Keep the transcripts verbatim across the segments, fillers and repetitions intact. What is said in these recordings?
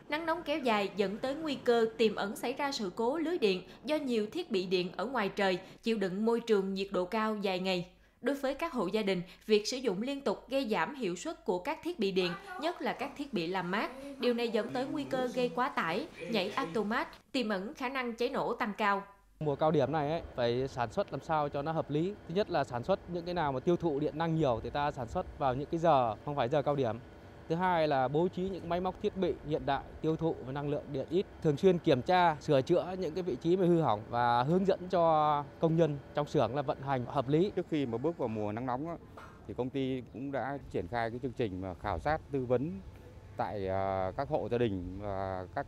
Nắng nóng kéo dài dẫn tới nguy cơ tiềm ẩn xảy ra sự cố lưới điện do nhiều thiết bị điện ở ngoài trời chịu đựng môi trường nhiệt độ cao dài ngày. Đối với các hộ gia đình, việc sử dụng liên tục gây giảm hiệu suất của các thiết bị điện, nhất là các thiết bị làm mát. Điều này dẫn tới nguy cơ gây quá tải, nhảy automat, tiềm ẩn khả năng cháy nổ tăng cao. Mùa cao điểm này ấy, phải sản xuất làm sao cho nó hợp lý. Thứ nhất là sản xuất những cái nào mà tiêu thụ điện năng nhiều thì ta sản xuất vào những cái giờ không phải giờ cao điểm. Thứ hai là bố trí những máy móc thiết bị hiện đại tiêu thụ với năng lượng điện ít, thường xuyên kiểm tra, sửa chữa những cái vị trí mà hư hỏng và hướng dẫn cho công nhân trong xưởng là vận hành hợp lý. Trước khi mà bước vào mùa nắng nóng thì công ty cũng đã triển khai cái chương trình mà khảo sát tư vấn tại các hộ gia đình và các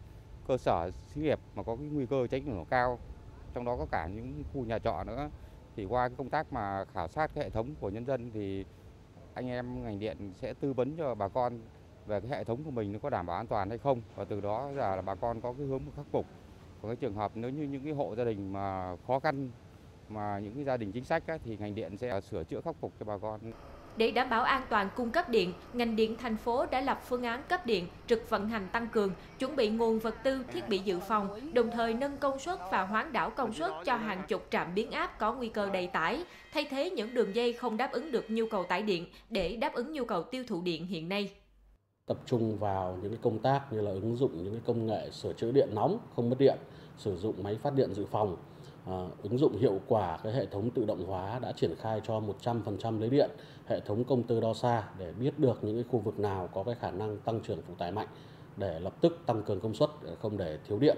cơ sở xí nghiệp mà có cái nguy cơ cháy nổ cao, trong đó có cả những khu nhà trọ nữa. Thì qua cái công tác mà khảo sát cái hệ thống của nhân dân thì anh em ngành điện sẽ tư vấn cho bà con về cái hệ thống của mình nó có đảm bảo an toàn hay không, và từ đó là bà con có cái hướng khắc phục. Còn cái trường hợp nếu như những cái hộ gia đình mà khó khăn, mà những cái gia đình chính sách á, thì ngành điện sẽ sửa chữa khắc phục cho bà con. Để đảm bảo an toàn cung cấp điện, ngành điện thành phố đã lập phương án cấp điện trực vận hành tăng cường, chuẩn bị nguồn vật tư, thiết bị dự phòng, đồng thời nâng công suất và hoán đảo công suất cho hàng chục trạm biến áp có nguy cơ đầy tải, thay thế những đường dây không đáp ứng được nhu cầu tải điện để đáp ứng nhu cầu tiêu thụ điện hiện nay. Tập trung vào những cái công tác như là ứng dụng những cái công nghệ sửa chữa điện nóng không mất điện, sử dụng máy phát điện dự phòng. À, ứng dụng hiệu quả cái hệ thống tự động hóa đã triển khai cho một trăm phần trăm lưới điện, hệ thống công tơ đo xa để biết được những cái khu vực nào có cái khả năng tăng trưởng phụ tải mạnh để lập tức tăng cường công suất để không để thiếu điện.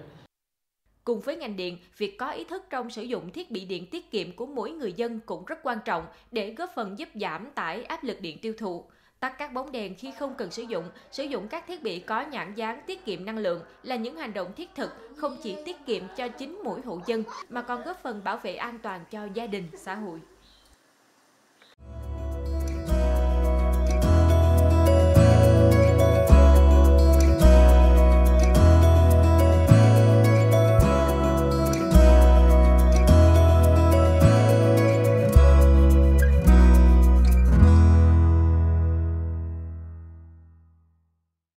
Cùng với ngành điện, việc có ý thức trong sử dụng thiết bị điện tiết kiệm của mỗi người dân cũng rất quan trọng để góp phần giúp giảm tải áp lực điện tiêu thụ. Tắt các bóng đèn khi không cần sử dụng, sử dụng các thiết bị có nhãn dán tiết kiệm năng lượng là những hành động thiết thực không chỉ tiết kiệm cho chính mỗi hộ dân mà còn góp phần bảo vệ an toàn cho gia đình, xã hội.